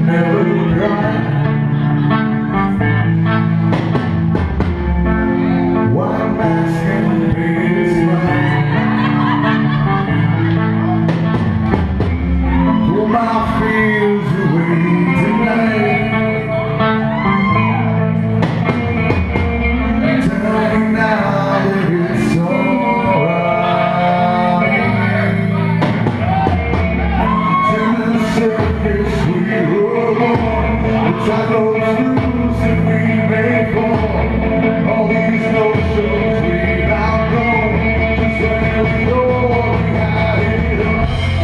never cry. One mask and his smile. Pull my fears away tonight. Tell me now that it's alright. To the surface we roll on. The tide goes loose and we may fall. All these notions we've outgrown. Just when we thought we had it all.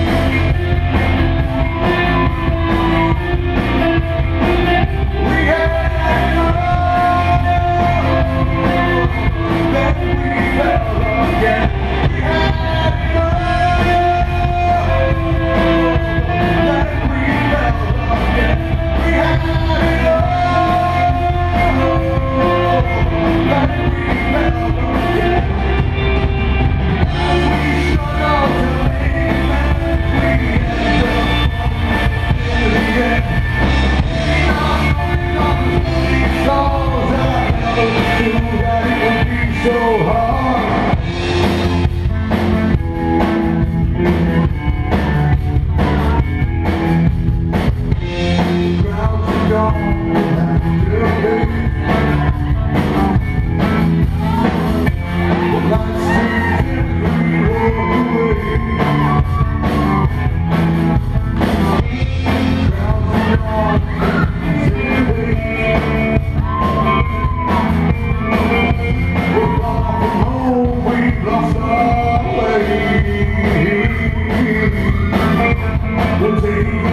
We had it all. Then we fell again. We had it all. Then we fell again. We had it all. Then we fell again. As we shut out to leave, we end up in the end. These songs I never knew that it would be so hard. Crowds are gone after me. The lights too dim, we walk away. Crowds are gone easily. We're far from home, we've lost our way. We'll take